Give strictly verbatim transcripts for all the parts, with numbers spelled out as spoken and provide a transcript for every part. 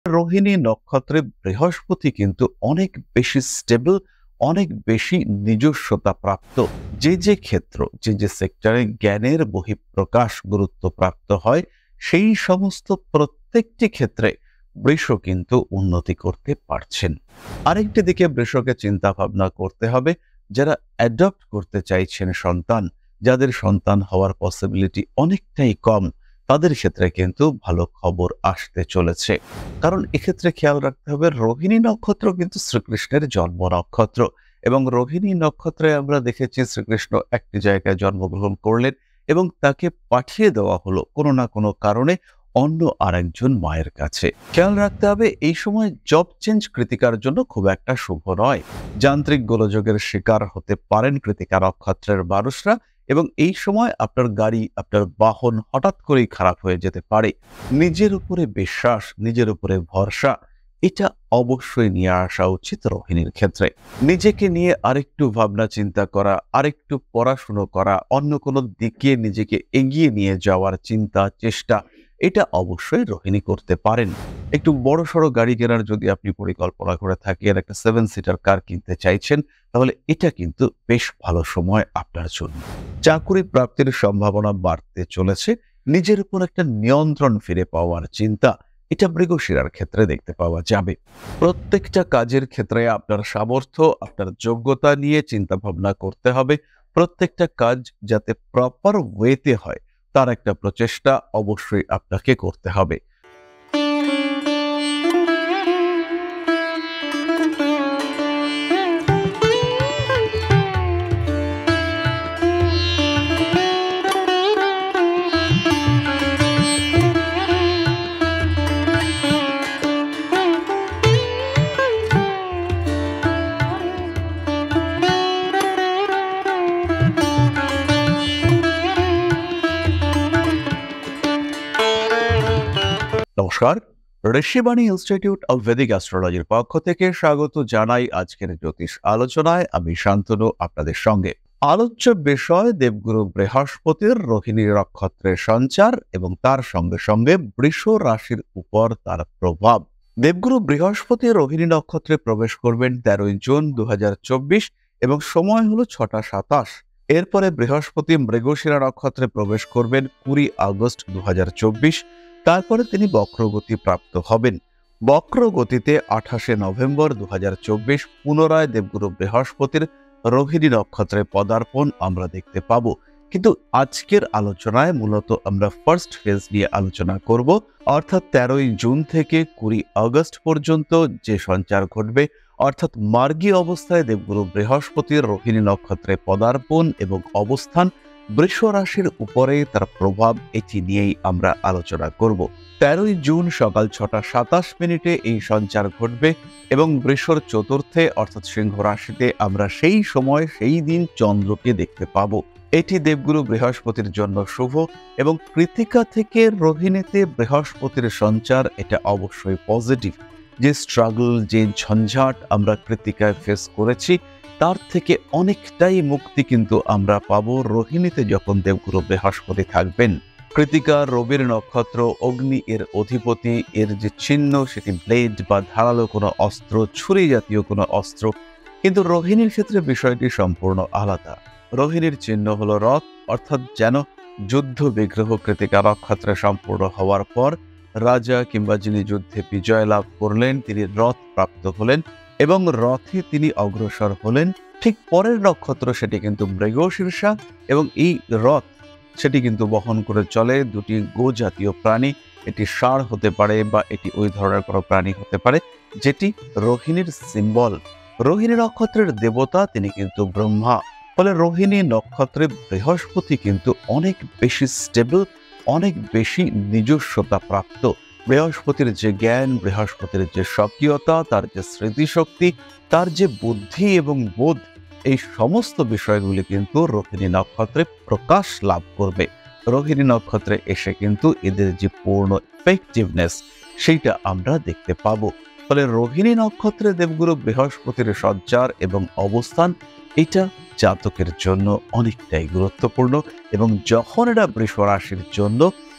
রোহিণী নক্ষত্রে বৃহস্পতি কিন্তু অনেক বেশি স্টেবল, অনেক বেশি নিজস্বতা প্রাপ্ত। যে যে ক্ষেত্র, যে যে সেক্টরে জ্ঞানের বহিঃপ্রকাশ গুরুত্বপ্রাপ্ত হয়, সেই সমস্ত প্রত্যেকটি ক্ষেত্রে বৃষ কিন্তু উন্নতি করতে পারছেন। আরেকটি দিকে বৃষকে চিন্তা ভাবনা করতে হবে যারা অ্যাডপ্ট করতে চাইছেন সন্তান, যাদের সন্তান হওয়ার পসিবিলিটি অনেকটাই কম, তাদের ক্ষেত্রে কিন্তু ভালো খবর আসতে চলেছে। কারণ এক্ষেত্রে খেয়াল রাখতে হবে রোহিণী নক্ষত্র কিন্তু শ্রীকৃষ্ণের জন্ম নক্ষত্র, এবং রোহিণী নক্ষত্রে আমরা দেখেছি শ্রীকৃষ্ণ একটি জায়গায় জন্মগ্রহণ করলেন এবং তাকে পাঠিয়ে দেওয়া হলো কোনো না কোনো কারণে অন্য আরেকজন মায়ের কাছে। খেয়াল রাখতে হবে এই সময় জব চেঞ্জ কৃতিকার জন্য খুব একটা শুভ নয়। যান্ত্রিক গোলযোগের শিকার হতে পারেন কৃতিকা নক্ষত্রের মানুষরা, এবং এই সময় আপনার গাড়ি, আপনার বাহন হঠাৎ করেই খারাপ হয়ে যেতে পারে। নিজের উপরে বিশ্বাস, নিজের উপরে ভরসা, এটা অবশ্যই নিয়ে আসা উচিত রোহিণীর ক্ষেত্রে। নিজেকে নিয়ে আরেকটু ভাবনা চিন্তা করা, আরেকটু পড়াশুনো করা, অন্য কোনো দিকে নিজেকে এগিয়ে নিয়ে যাওয়ার চিন্তা চেষ্টা, এটা অবশ্যই রোহিণী করতে পারেন। একটু বড় সড়ো গাড়ি কেনার যদি আপনি পরিকল্পনা করে থাকেন, একটা সেভেন সিটার কার কিনতে চাইছেন, তাহলে এটা কিন্তু বেশ ভালো সময় আপনার জন্য। চাকুরি প্রাপ্তির সম্ভাবনা বাড়তে চলেছে। নিজের উপর একটা নিয়ন্ত্রণ ফিরে পাওয়ার চিন্তা, এটা মৃগশিরার ক্ষেত্রে দেখতে পাওয়া যাবে। প্রত্যেকটা কাজের ক্ষেত্রে আপনার সামর্থ্য, আপনার যোগ্যতা নিয়ে চিন্তা ভাবনা করতে হবে। প্রত্যেকটা কাজ যাতে প্রপার ওয়েতে হয়, তার একটা প্রচেষ্টা অবশ্যই আপনাকে করতে হবে। নমস্কার, ঋষিবাণী ইনস্টিটিউট অব ভেদিক অ্যাস্ট্রোলজির পক্ষ থেকে স্বাগত জানাই আজকের জ্যোতিষ আলোচনায়। আমি শান্তনু আপনাদের সঙ্গে। আলোচ্য বিষয় দেবগুরু বৃহস্পতির রোহিণী নক্ষত্রের সঞ্চার এবং তার সঙ্গে সঙ্গে বৃষ রাশির উপর তার প্রভাব। দেবগুরু বৃহস্পতি রোহিণী নক্ষত্রে প্রবেশ করবেন তেরোই জুন দু হাজার চব্বিশ এবং সময় হলো ছটা সাতাশ। এরপরে বৃহস্পতি মৃগশিরা নক্ষত্রে প্রবেশ করবেন কুড়ি আগস্ট দু হাজার চব্বিশ। তারপরে তিনি বক্রগতি প্রাপ্ত হবেন। বক্রগতিতে আঠাশে নভেম্বর দু হাজার চব্বিশ পুনরায় দেবগুরু বৃহস্পতির রোহিণী নক্ষত্রে পদার্পণ আমরা দেখতে পাব। কিন্তু আজকের আলোচনায় মূলত আমরা ফার্স্ট ফেজ নিয়ে আলোচনা করব, অর্থাৎ তেরোই জুন থেকে কুড়ি আগস্ট পর্যন্ত যে সঞ্চার ঘটবে, অর্থাৎ মার্গী অবস্থায় দেবগুরু বৃহস্পতির রোহিণী নক্ষত্রে পদার্পণ এবং অবস্থান, বৃষ রাশির উপরে তার প্রভাব, এটি নিয়েই আমরা আলোচনা করব। তেরোই জুন সকাল ছটা সাতাশ মিনিটে এই সঞ্চার ঘটবে এবং বৃষর চতুর্থে অর্থাৎ সিংহ রাশিতে আমরা সেই সময় সেই দিন চন্দ্রকে দেখতে পাব। এটি দেবগুরু বৃহস্পতির জন্য শুভ, এবং কৃতিকা থেকে রোহিণীতে বৃহস্পতির সঞ্চার এটা অবশ্যই পজিটিভ। যে স্ট্রাগল, যে ঝঞ্ঝাট আমরা কৃতিকায় ফেস করেছি, তার থেকে অনেকটাই মুক্তি কিন্তু আমরা পাবো রোহিণীতে যখন দেবগুরু বৃহস্পতি থাকবেন। কৃতিকা রবির নক্ষত্র, অগ্নি এর অধিপতি, এর যে চিহ্ন সেটি ব্লেড বা ধারালো কোনো অস্ত্র, ছুরি জাতীয় কোনো অস্ত্র। কিন্তু রোহিণীর ক্ষেত্রে বিষয়টি সম্পূর্ণ আলাদা। রোহিণীর চিহ্ন হলো রথ, অর্থাৎ যেন যুদ্ধ বিগ্রহ কৃতিকা নক্ষত্রে সম্পূর্ণ হওয়ার পর রাজা কিংবা যিনি যুদ্ধে বিজয় লাভ করলেন তিনি রথ প্রাপ্ত হলেন এবং রথে তিনি অগ্রসর হলেন। ঠিক পরের নক্ষত্র সেটি কিন্তু মৃগশীর্ষা, এবং এই রথ সেটি কিন্তু বহন করে চলে দুটি গো জাতীয় প্রাণী। এটি ষাঁড় হতে পারে বা এটি ওই ধরনের কোনো প্রাণী হতে পারে, যেটি রোহিণীর সিম্বল। রোহিণী নক্ষত্রের দেবতা তিনি কিন্তু ব্রহ্মা। ফলে রোহিণী নক্ষত্রে বৃহস্পতি কিন্তু অনেক বেশি স্টেবল, অনেক বেশি নিজস্বতা প্রাপ্ত। বৃহস্পতির যে জ্ঞান, বৃহস্পতির যে স্বকীয়তা, তার যে স্মৃতিশক্তি, তার যে বুদ্ধি এবং বোধ, এই সমস্ত বিষয়গুলি কিন্তু রোহিণী নক্ষত্রে প্রকাশ লাভ করবে। রোহিণী নক্ষত্রে এসে কিন্তু এদের যে পূর্ণ এফেক্টিভনেস সেইটা আমরা দেখতে পাবো। ফলে রোহিণী নক্ষত্রে দেবগুরু বৃহস্পতির সঞ্চার এবং অবস্থান এটা জাতকের জন্য অনেকটাই গুরুত্বপূর্ণ, এবং যখন এটা বৃষ রাশির জন্য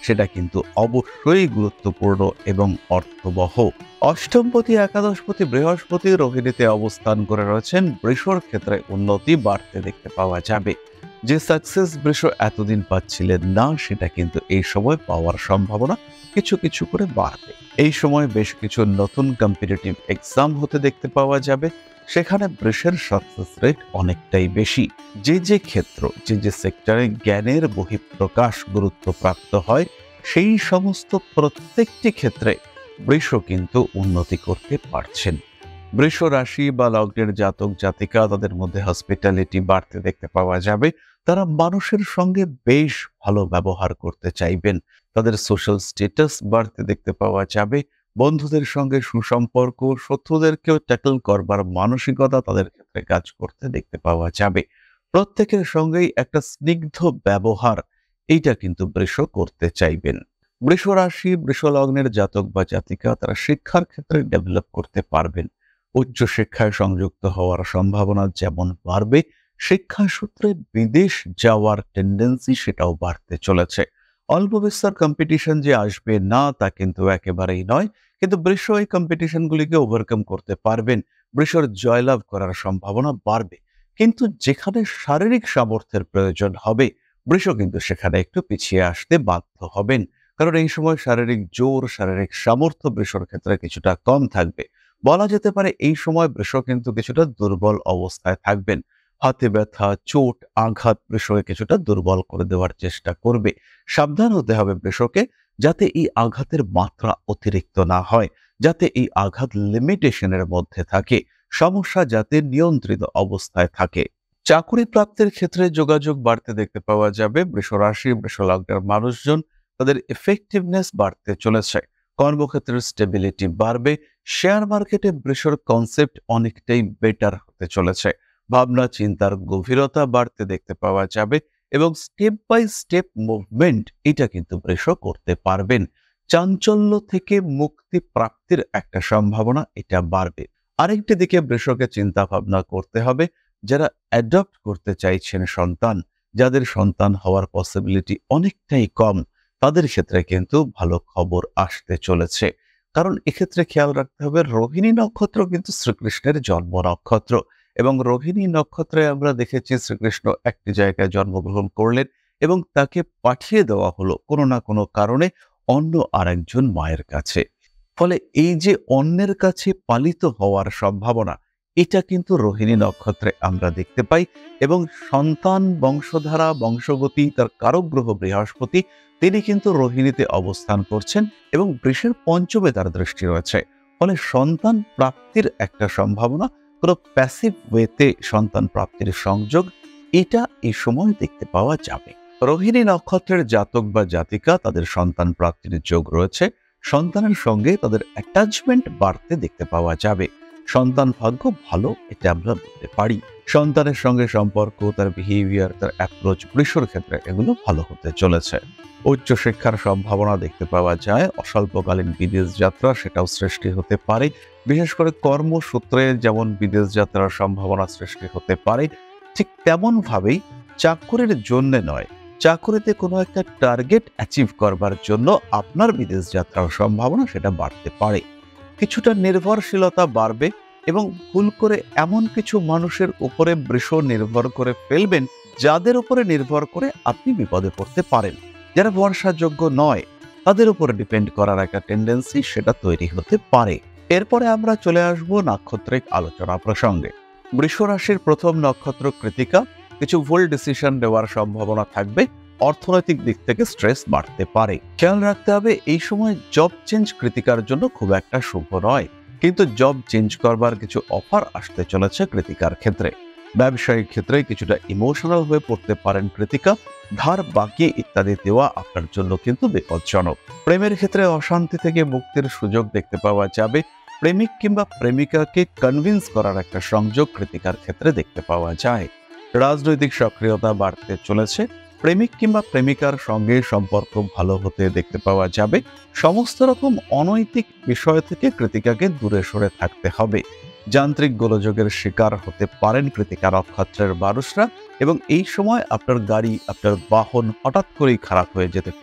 সেটা কিন্তু অবশ্যই গুরুত্বপূর্ণ এবং অর্থবহ। অষ্টমপতি একাদশপতি বৃহস্পতি রোহিণীতে অবস্থান করে রয়েছেন। বৃষর ক্ষেত্রে উন্নতি বাড়তে দেখতে পাওয়া যাবে। যে সাকসেস বৃষ এতদিন পাচ্ছিলেন না, সেটা কিন্তু এই সময় পাওয়ার সম্ভাবনা কিছু কিছু করে বাড়বে। এই সময় বেশ কিছু নতুন কম্পিটিটিভ এক্সাম হতে দেখতে পাওয়া যাবে, সেখানে বৃষের সাকসেস রেট অনেকটাই বেশি। যে যে ক্ষেত্র, যে যে সেক্টরে জ্ঞানের বহিঃপ্রকাশ গুরুত্বপ্রাপ্ত হয়, সেই সমস্ত প্রত্যেকটি ক্ষেত্রে বৃষ কিন্তু উন্নতি করতে পারছেন। বৃষ রাশি বা লগ্নের জাতক জাতিকা, তাদের মধ্যে হসপিটালিটি বাড়তে দেখতে পাওয়া যাবে। তারা মানুষের সঙ্গে বেশ ভালো ব্যবহার করতে চাইবেন। তাদের সোশ্যাল স্ট্যাটাস বাড়তে দেখতে পাওয়া যাবে। বন্ধুদের সঙ্গে সুসম্পর্ক, শত্রুদেরকেও ট্যাকল করবার মানসিকতা তাদের ক্ষেত্রে কাজ করতে দেখতে পাওয়া যাবে। প্রত্যেকের সঙ্গেই একটা স্নিগ্ধ ব্যবহার, এইটা কিন্তু বৃষ করতে চাইবেন। বৃষ রাশি বৃষ লগ্নের জাতক বা জাতিকা, তারা শিক্ষার ক্ষেত্রে ডেভেলপ করতে পারবেন। উচ্চ শিক্ষায় সংযুক্ত হওয়ার সম্ভাবনা যেমন বাড়বে, শিক্ষা সূত্রে বিদেশ যাওয়ার টেন্ডেন্সি সেটাও বাড়তে চলেছে। অল্প বিস্তর কম্পিটিশন যে আসবে না, তা কিন্তু একেবারেই নয়, কিন্তু বৃষ এই কম্পিটিশনগুলিকে ওভারকাম করতে পারবেন। বৃষর জয়লাভ করার সম্ভাবনা বাড়বে, কিন্তু যেখানে শারীরিক সামর্থ্যের প্রয়োজন হবে, বৃষ কিন্তু সেখানে একটু পিছিয়ে আসতে বাধ্য হবেন। কারণ এই সময় শারীরিক জোর, শারীরিক সামর্থ্য বৃষর ক্ষেত্রে কিছুটা কম থাকবে। বলা যেতে পারে এই সময় বৃষ কিন্তু কিছুটা দুর্বল অবস্থায় থাকবেন। হাতে ব্যথা, চোট, আঘাত বৃষকে কিছুটা দুর্বল করে দেওয়ার চেষ্টা করবে। সাবধান হতে হবে বৃষকে, যাতে এই আঘাতের মাত্রা অতিরিক্ত না হয়, যাতে এই আঘাত লিমিটেশনের মধ্যে থাকে, সমস্যা যাতে নিয়ন্ত্রিত অবস্থায় থাকে। চাকুরি প্রাপ্তির ক্ষেত্রে যোগাযোগ বাড়তে দেখতে পাওয়া যাবে। বৃষ রাশি বৃষ লগ্নের মানুষজন, তাদের এফেক্টিভনেস বাড়তে চলেছে। কর্মক্ষেত্রের স্টেবিলিটি বাড়বে। শেয়ার মার্কেটে বৃষর কনসেপ্ট অনেকটাই বেটার হতে চলেছে। ভাবনা চিন্তার গভীরতা বাড়তে দেখতে পাওয়া যাবে এবং স্টেপ বাই স্টেপ মুভমেন্ট, এটা কিন্তু বৃষ করতে পারবেন। চাঞ্চল্য থেকে মুক্তি প্রাপ্তির একটা সম্ভাবনা এটা বাড়বে। আরেকটি দিকে বৃষকে চিন্তা ভাবনা করতে হবে, যারা অ্যাডপ্ট করতে চাইছেন সন্তান, যাদের সন্তান হওয়ার পসিবিলিটি অনেকটাই কম, তাদের ক্ষেত্রে কিন্তু ভালো খবর আসতে চলেছে। কারণ এক্ষেত্রে খেয়াল রাখতে হবে, রোহিণী নক্ষত্র কিন্তু শ্রীকৃষ্ণের জন্ম নক্ষত্র, এবং রোহিণী নক্ষত্রে আমরা দেখেছি শ্রীকৃষ্ণ একটি জায়গায় জন্মগ্রহণ করলেন এবং তাকে পাঠিয়ে দেওয়া হলো কোনো না কোনো কারণে অন্য আরেকজন মায়ের কাছে। ফলে এই যে অন্যের কাছে পালিত হওয়ার সম্ভাবনা, এটা কিন্তু রোহিণী নক্ষত্রে আমরা দেখতে পাই। এবং সন্তান, বংশধারা, বংশগতি, তার কারক গ্রহ বৃহস্পতি, তিনি কিন্তু রোহিণীতে অবস্থান করছেন এবং বৃষের পঞ্চমে তার দৃষ্টি রয়েছে। ফলে সন্তান প্রাপ্তির একটা সম্ভাবনা, কোনো প্যাসিভ ওয়েতে সন্তান প্রাপ্তির সংযোগ, এটা এই সময় দেখতে পাওয়া যাবে। রোহিণী নক্ষত্রের জাতক বা জাতিকা, তাদের সন্তান প্রাপ্তির যোগ রয়েছে। সন্তানের সঙ্গে তাদের অ্যাটাচমেন্ট বাড়তে দেখতে পাওয়া যাবে। সন্তান ভাগ্য ভালো, এটা আমরা বলতে পারি। সন্তানের সঙ্গে সম্পর্ক, তার বিহেভিয়ার, তার অ্যাপ্রোচ বৃষর ক্ষেত্রে এগুলো ভালো হতে চলেছে। উচ্চশিক্ষার সম্ভাবনা দেখতে পাওয়া যায়। অস্বল্পকালীন বিদেশ যাত্রা, সেটাও সৃষ্টি হতে পারে। বিশেষ করে কর্মসূত্রে যেমন বিদেশ যাত্রার সম্ভাবনা সৃষ্টি হতে পারে, ঠিক তেমন ভাবেই চাকরির জন্য নয়, চাকরিতে কোনো একটা টার্গেট অ্যাচিভ করবার জন্য আপনার বিদেশ যাত্রার সম্ভাবনা সেটা বাড়তে পারে। কিছুটা নির্ভরশীলতা বাড়বে এবং ভুল করে এমন কিছু মানুষের উপরে বৃষ নির্ভর করে ফেলবেন, যাদের উপরে নির্ভর করে আপনি বিপদে পড়তে পারেন। যারা ভরসাযোগ্য নয়, তাদের উপরে ডিপেন্ড করার একটা টেন্ডেন্সি সেটা তৈরি হতে পারে। এরপরে আমরা চলে আসব নাক্ষত্রিক আলোচনা প্রসঙ্গে। বৃষ রাশির প্রথম নক্ষত্র কৃতিকা, কিছু ভুল ডিসিশন নেওয়ার সম্ভাবনা থাকবে। অর্থনৈতিক দিক থেকে স্ট্রেস বাড়তে পারে। খেয়াল রাখতে হবে এই সময় জব চেঞ্জ কৃতিকার জন্য খুব একটা শুভ নয়, কিন্তু জব চেঞ্জ করবার কিছু অফার আসতে চলেছে কৃতিকার ক্ষেত্রে। ব্যবসায়িক ক্ষেত্রে কিছুটা ইমোশনাল হয়ে পড়তে পারেন কৃতিকা। ধার বাকি ইত্যাদি দেওয়া আপনার জন্য কিন্তু বিপজ্জনক। প্রেমের ক্ষেত্রে অশান্তি থেকে মুক্তির সুযোগ দেখতে পাওয়া যাবে। প্রেমিক কিংবা প্রেমিকাকে কনভিন্স করার একটা সংযোগ কৃতিকার ক্ষেত্রে দেখতে পাওয়া যায়। রাজনৈতিক সক্রিয়তা বাড়তে চলেছে। প্রেমিক কিংবা প্রেমিকার সঙ্গে সম্পর্ক ভালো হতে দেখতে পাওয়া যাবে। সমস্ত রকম অনৈতিক বিষয় থেকে কৃতিকাকে দূরে সরে থাকতে হবে। যান্ত্রিক গোলযোগের শিকার হতে পারেন কৃতিকা নক্ষত্রের মানুষরা, এবং এই সময় আপনার গাড়ি, আপনার বাহন হঠাৎ করেই খারাপ হয়ে যেতে পারে।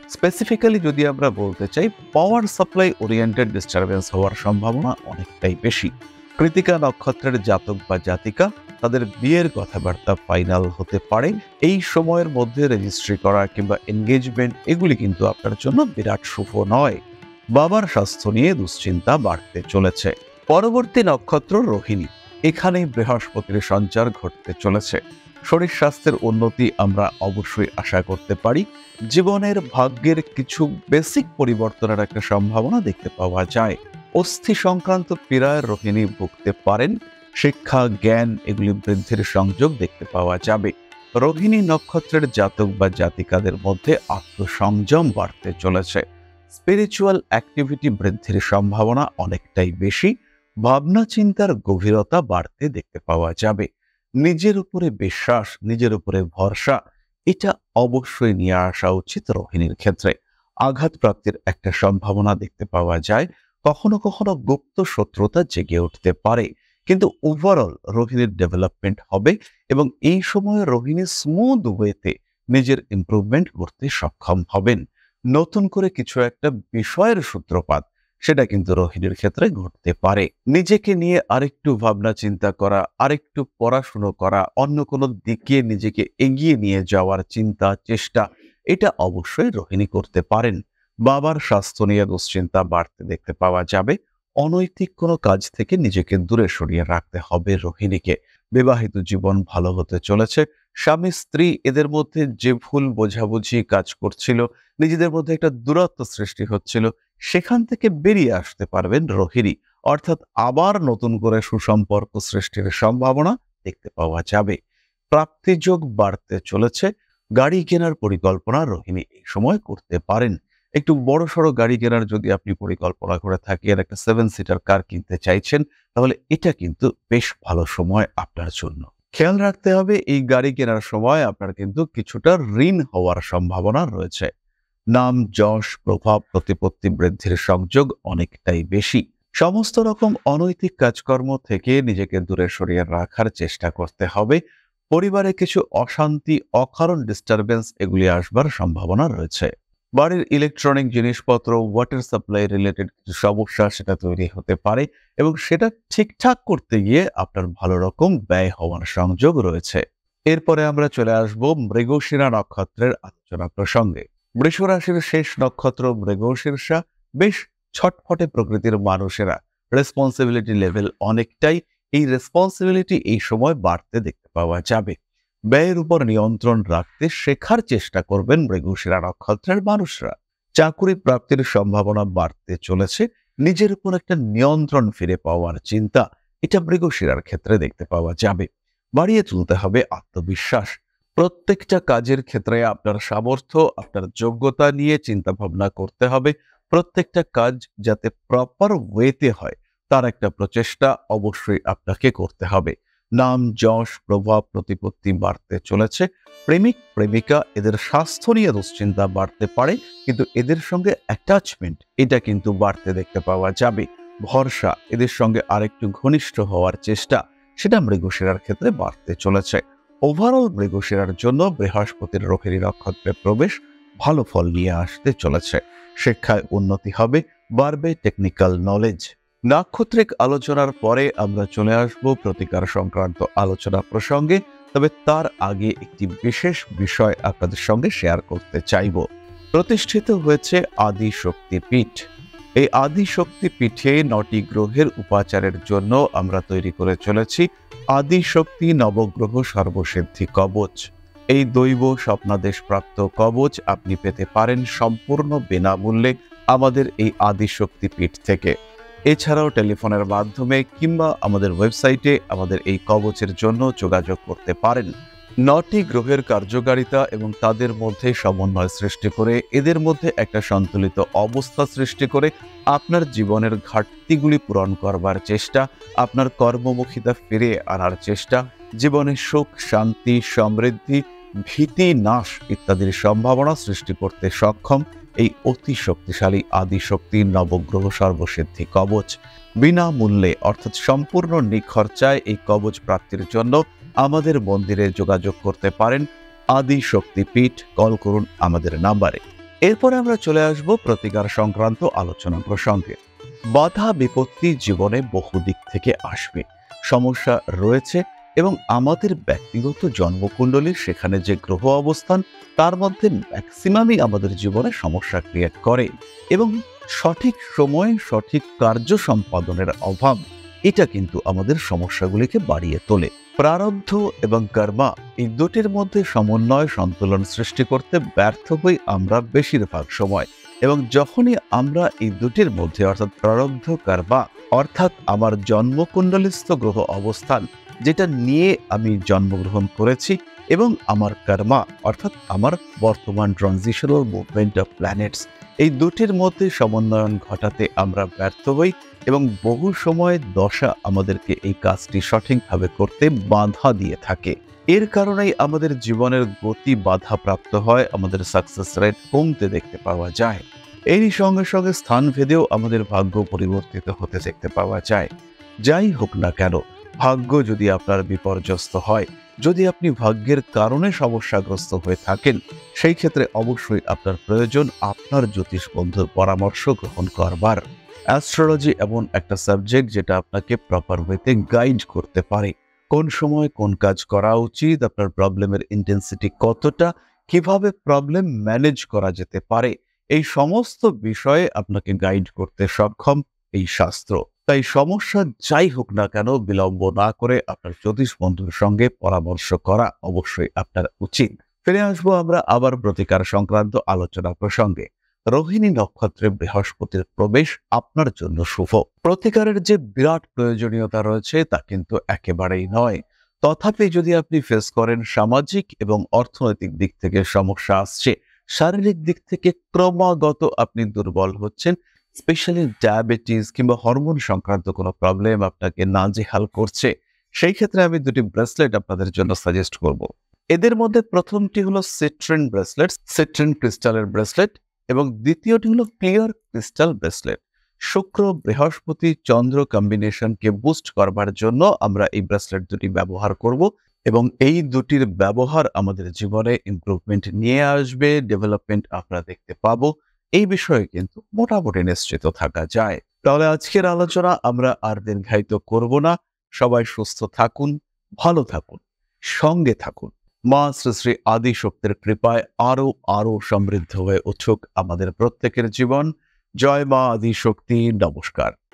স্পেসিফিক্যালি যদি আমরা বলতে চাই, পাওয়ার সাপ্লাই ওরিয়েন্টেড ডিস্টারবেন্স হওয়ার সম্ভাবনা অনেকটাই বেশি। কৃতিকা নক্ষত্রের জাতক বা জাতিকা তাদের বিয়ের কথাবার্তা ফাইনাল হতে পারে। এই সময়ের মধ্যে রেজিস্ট্রি করা কিংবা এনগেজমেন্ট এগুলি কিন্তু আপনার জন্য বিরাট শুভ নয়। বাবার স্বাস্থ্য নিয়ে দুশ্চিন্তা বাড়তে চলেছে। পরবর্তী নক্ষত্র রোহিণী, এখানেই বৃহস্পতির সঞ্চার ঘটতে চলেছে। শরীর স্বাস্থ্যের উন্নতি আমরা অবশ্যই আশা করতে পারি। জীবনের ভাগ্যের কিছু বেসিক পরিবর্তনের একটা সম্ভাবনা দেখতে পাওয়া যায়। অস্থি সংক্রান্ত পীড়ায় রোহিণী ভুগতে পারেন। শিক্ষা, জ্ঞান এগুলি বৃদ্ধির সংযোগ দেখতে পাওয়া যাবে। রোহিণী নক্ষত্রের জাতক বা জাতিকাদের মধ্যে আত্মসংযম বাড়তে চলেছে। স্পিরিচুয়াল অ্যাক্টিভিটি বৃদ্ধির সম্ভাবনা অনেকটাই বেশি। ভাবনা চিন্তার গভীরতা বাড়তে দেখতে পাওয়া যাবে। নিজের উপরে বিশ্বাস, নিজের উপরে ভরসা এটা অবশ্যই নিয়ে আসা উচিত রোহিণীর ক্ষেত্রে। আঘাত প্রাপ্তির একটা সম্ভাবনা দেখতে পাওয়া যায়। কখনো কখনো গুপ্ত শত্রুতা জেগে উঠতে পারে, কিন্তু ওভারঅল রোহিণীর ডেভেলপমেন্ট হবে এবং এই সময়ে রোহিণী স্মুথ ওয়েতে নিজের ইমপ্রুভমেন্ট করতে সক্ষম হবেন। নতুন করে কিছু একটা বিষয়ের সূত্রপাত সেটা কিন্তু রোহিণীর ক্ষেত্রে ঘটতে পারে। নিজেকে নিয়ে আরেকটু ভাবনা চিন্তা করা, আরেকটু পড়াশুনো করা, অন্য কোনো দিকে নিজেকে এগিয়ে নিয়ে যাওয়ার চিন্তা চেষ্টা এটা অবশ্যই রোহিণী করতে পারেন। বাবার স্বাস্থ্য নিয়ে দুশ্চিন্তা বাড়তে দেখতে পাওয়া যাবে। অনৈতিক কোনো কাজ থেকে নিজেকে দূরে সরিয়ে রাখতে হবে রোহিণীকে। বিবাহিত জীবন ভালো হতে চলেছে। স্বামী স্ত্রী এদের মধ্যে যে ভুল বোঝাবুঝি কাজ করছিল, নিজেদের মধ্যে একটা দূরত্ব সৃষ্টি হচ্ছিল, সেখান থেকে বেরিয়ে আসতে পারবেন রোহিণী। অর্থাৎ আবার নতুন করে সুসম্পর্ক সৃষ্টির সম্ভাবনা দেখতে পাওয়া যাবে। প্রাপ্তিযোগ বাড়তে চলেছে। গাড়ি কেনার পরিকল্পনা রোহিণী এই সময় করতে পারেন। একটু বড় সড়ো গাড়ি কেনার যদি আপনি পরিকল্পনা করে থাকেন, একটা সেভেন সিটার কার কিনতে চাইছেন, তাহলে এটা কিন্তু বেশ ভালো সময় আপনার জন্য। খেয়াল রাখতে হবে এই গাড়ি কেনার সময় আপনার কিন্তু কিছুটা ঋণ হওয়ার সম্ভাবনা রয়েছে। নাম, যশ, প্রভাব, প্রতিপত্তি বৃদ্ধির সংযোগ অনেকটাই বেশি। সমস্ত রকম অনৈতিক কাজকর্ম থেকে নিজেকে দূরে সরিয়ে রাখার চেষ্টা করতে হবে। পরিবারে কিছু অশান্তি, অকারণ ডিস্টারবেন্স এগুলি আসবার সম্ভাবনা রয়েছে। বাড়ির ইলেকট্রনিক জিনিসপত্র, ওয়াটার সাপ্লাই রিলেটেড কিছু সমস্যা সেটা তৈরি হতে পারে এবং সেটা ঠিকঠাক করতে গিয়ে আপনার ভালো রকম ব্যয় হওয়ার সংযোগ রয়েছে। এরপরে আমরা চলে আসব মৃগশিরা নক্ষত্রের আলোচনা প্রসঙ্গে। বৃষ রাশির শেষ নক্ষত্র মৃগশীর্ষা। বেশ ছটফটে প্রকৃতির মানুষেরা, রেসপন্সিবিলিটি লেভেল অনেকটাই। এই রেসপন্সিবিলিটি এই সময় বাড়তে দেখতে পাওয়া যাবে। ব্যয়ের উপর নিয়ন্ত্রণ রাখতে শেখার চেষ্টা করবেন মৃগশিরা নক্ষত্রের মানুষরা। চাকুরি প্রাপ্তির সম্ভাবনা বাড়তে চলেছে। নিজের উপর একটা নিয়ন্ত্রণ ফিরে পাওয়ার চিন্তা এটা মৃগশিরার ক্ষেত্রে দেখতে পাওয়া যাবে। বাড়িয়ে তুলতে হবে আত্মবিশ্বাস। প্রত্যেকটা কাজের ক্ষেত্রে আপনার সামর্থ্য, আপনার যোগ্যতা নিয়ে চিন্তা ভাবনা করতে হবে। প্রত্যেকটা কাজ যাতে প্রপার ওয়েতে হয় তার একটা প্রচেষ্টা অবশ্যই আপনাকে করতে হবে। নাম, যশ, প্রভাব, প্রতিপত্তি বাড়তে চলেছে। প্রেমিক প্রেমিকা এদের স্বাস্থ্য নিয়ে দুশ্চিন্তা বাড়তে পারে, কিন্তু এদের সঙ্গে অ্যাটাচমেন্ট এটা কিন্তু বাড়তে দেখতে পাওয়া যাবে। ভরসা, এদের সঙ্গে আরেকটু ঘনিষ্ঠ হওয়ার চেষ্টা সেটা মৃগশিরার ক্ষেত্রে বাড়তে চলেছে। ওভারঅল মৃগশিরার জন্য বৃহস্পতির রোহিণী নক্ষত্রে প্রবেশ ভালো ফল নিয়ে আসতে চলেছে। শিক্ষায় উন্নতি হবে, বাড়বে টেকনিক্যাল নলেজ। নাক্ষত্রিক আলোচনার পরে আমরা চলে আসব প্রতিকার সংক্রান্ত আলোচনা প্রসঙ্গে। তবে তার আগে একটি বিশেষ বিষয় আপনাদের সঙ্গে শেয়ার করতে চাইব। প্রতিষ্ঠিত হয়েছে আদি শক্তি পীঠ। এই আদি শক্তি পীঠে নটি গ্রহের উপাচারের জন্য আমরা তৈরি করে চলেছি আদি শক্তি নবগ্রহ সর্বসিদ্ধি কবচ। এই দৈব স্বপ্নাদেশ প্রাপ্ত কবচ আপনি পেতে পারেন সম্পূর্ণ বিনামূল্যে আমাদের এই আদি শক্তি পীঠ থেকে। এছাড়াও টেলিফোনের মাধ্যমে কিংবা আমাদের ওয়েবসাইটে আমাদের এই কবচের জন্য যোগাযোগ করতে পারেন। নটি গ্রহের কার্যকারিতা এবং তাদের মধ্যে সমন্বয় সৃষ্টি করে, এদের মধ্যে একটা সন্তুলিত অবস্থা সৃষ্টি করে আপনার জীবনের ঘাটতিগুলি পূরণ করবার চেষ্টা, আপনার কর্মমুখিতা ফিরে আনার চেষ্টা, জীবনে সুখ, শান্তি, সমৃদ্ধি, ভীতি নাশ ইত্যাদির সম্ভাবনা সৃষ্টি করতে সক্ষম এই অতি শক্তিশালী আদিশক্তি নবগ্রহ সর্বসিদ্ধি কবচ। বিনামূল্যে অর্থাৎ সম্পূর্ণ নিখরচায় এই কবচ প্রাপ্তির জন্য আমাদের মন্দিরে যোগাযোগ করতে পারেন। আদি শক্তি পীঠ, কল করুন আমাদের নাম্বারে। এরপরে আমরা চলে আসব প্রতিকার সংক্রান্ত আলোচনা প্রসঙ্গে। বাধা বিপত্তি জীবনে বহু দিক থেকে আসবে, সমস্যা রয়েছে, এবং আমাদের ব্যক্তিগত জন্মকুণ্ডলীর সেখানে যে গ্রহ অবস্থান তার মধ্যে ম্যাক্সিমামই আমাদের জীবনে সমস্যা ক্রিয়েট করে, এবং সঠিক সময়ে সঠিক কার্য সম্পাদনের অভাব এটা কিন্তু আমাদের সমস্যাগুলিকে বাড়িয়ে তোলে। প্রারব্ধ এবং কর্মা এই দুটির মধ্যে সমন্বয় সন্তুলন সৃষ্টি করতে ব্যর্থ হই আমরা বেশিরভাগ সময়, এবং যখনই আমরা এই দুটির মধ্যে অর্থাৎ প্রারব্ধ কর্মা অর্থাৎ আমার জন্মকুণ্ডলীস্থ গ্রহ অবস্থান যেটা নিয়ে আমি জন্মগ্রহণ করেছি এবং আমার কর্মা অর্থাৎ আমার বর্তমান ট্রানজিশনাল মুভমেন্ট অফ প্ল্যানেটস এই দুটির মধ্যে সমন্বয়ন ঘটাতে আমরা ব্যর্থ হই, এবং বহু সময় দশা আমাদেরকে এই কাজটি সঠিকভাবে করতে বাধা দিয়ে থাকে। এর কারণেই আমাদের জীবনের গতি বাধাপ্রাপ্ত হয়, আমাদের সাকসেস রেট কমতে দেখতে পাওয়া যায়। এরই সঙ্গে সঙ্গে স্থানভেদেও আমাদের ভাগ্য পরিবর্তিত হতে দেখতে পাওয়া যায়। যাই হোক না কেন, ভাগ্য যদি আপনার বিপর্যস্ত হয়, যদি আপনি ভাগ্যের কারণে সমস্যাগ্রস্ত হয়ে থাকেন, সেই ক্ষেত্রে অবশ্যই আপনার প্রয়োজন আপনার জ্যোতিষ বন্ধুর পরামর্শ গ্রহণ করবার। অ্যাস্ট্রোলজি এমন একটা সাবজেক্ট যেটা আপনাকে প্রপার ওয়েতে গাইড করতে পারে, কোন সময় কোন কাজ করা উচিত, আপনার প্রবলেমের ইন্টেন্সিটি কতটা, কিভাবে প্রবলেম ম্যানেজ করা যেতে পারে, এই সমস্ত বিষয়ে আপনাকে গাইড করতে সক্ষম এই শাস্ত্র। তাই সমস্যা যাই হোক না কেন বিলম্ব না করে আপনার জ্যোতিষ বন্ধুর সঙ্গে পরামর্শ করা অবশ্যই আপনার উচিত। ফিরে আসবো আমরা আবার প্রতিকার সংক্রান্ত আলোচনা প্রসঙ্গে। রোহিণী নক্ষত্রে বৃহস্পতির প্রবেশ আপনার জন্য শুভ। প্রতিকারের যে বিরাট প্রয়োজনীয়তা রয়েছে তা কিন্তু একেবারেই নয়, তথাপি যদি আপনি ফেস করেন সামাজিক এবং অর্থনৈতিক দিক থেকে সমস্যা আসছে, শারীরিক দিক থেকে ক্রমাগত আপনি দুর্বল হচ্ছেন, স্পেশালি ডায়াবেটিস কিংবা হরমোন সংক্রান্ত কোনো প্রবলেম আপনাকে নাজেহাল করছে, সেই ক্ষেত্রে আমি দুটি ব্রেসলেট আপনাদের জন্য সাজেস্ট করব। এদের মধ্যে প্রথমটি হলো সিট্রিন ব্রেসলেট, সিট্রিন ক্রিস্টালের ব্রেসলেট, এবং দ্বিতীয়টি হলো ক্লিয়ার ক্রিস্টাল ব্রেসলেট। শুক্র বৃহস্পতি চন্দ্র কম্বিনেশনকে বুস্ট করবার জন্য আমরা এই ব্রেসলেট দুটি ব্যবহার করব, এবং এই দুটির ব্যবহার আমাদের জীবনে ইমপ্রুভমেন্ট নিয়ে আসবে, ডেভেলপমেন্ট আমরা দেখতে পাবো, এই বিষয়ে কিন্তু মোটামুটি নিশ্চিত থাকা যায়। তাহলে আজকের আলোচনা আমরা আর দীর্ঘায়িত করব না। সবাই সুস্থ থাকুন, ভালো থাকুন, সঙ্গে থাকুন। মা শ্রী শ্রী আদি শক্তির কৃপায় আরো আরো সমৃদ্ধ হয়ে উঠুক আমাদের প্রত্যেকের জীবন। জয় মা আদি শক্তি। নমস্কার।